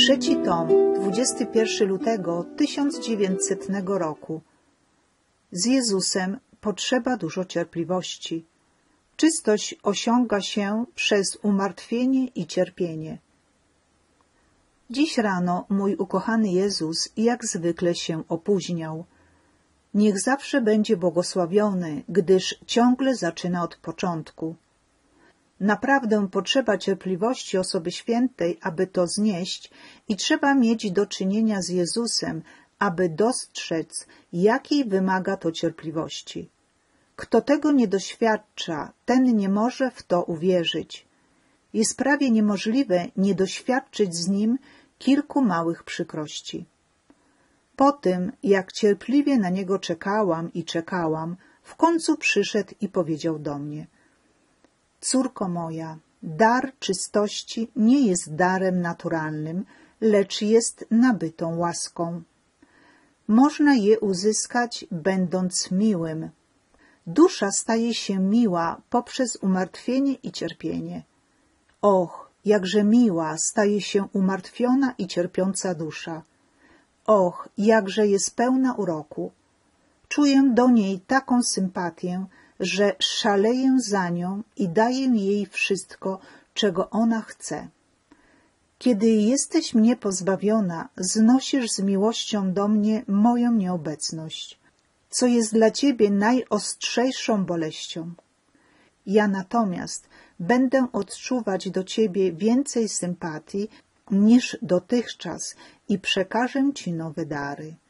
Trzeci tom, 21 lutego 1900 roku. Z Jezusem potrzeba dużo cierpliwości. Czystość osiąga się przez umartwienie i cierpienie. Dziś rano mój ukochany Jezus jak zwykle się opóźniał. Niech zawsze będzie błogosławiony, gdyż ciągle zaczyna od początku. Naprawdę potrzeba cierpliwości osoby świętej, aby to znieść, i trzeba mieć do czynienia z Jezusem, aby dostrzec, jakiej wymaga to cierpliwości. Kto tego nie doświadcza, ten nie może w to uwierzyć. Jest prawie niemożliwe nie doświadczyć z nim kilku małych przykrości. Po tym, jak cierpliwie na niego czekałam i czekałam, w końcu przyszedł i powiedział do mnie: Córko moja, dar czystości nie jest darem naturalnym, lecz jest nabytą łaską. Można je uzyskać, będąc miłym. Dusza staje się miła poprzez umartwienie i cierpienie. Och, jakże miła staje się umartwiona i cierpiąca dusza. Och, jakże jest pełna uroku. Czuję do niej taką sympatię, że szaleję za nią i daję jej wszystko, czego ona chce. Kiedy jesteś mnie pozbawiona, znosisz z miłością do mnie moją nieobecność, co jest dla ciebie najostrzejszą boleścią. Ja natomiast będę odczuwać do ciebie więcej sympatii niż dotychczas i przekażę ci nowe dary.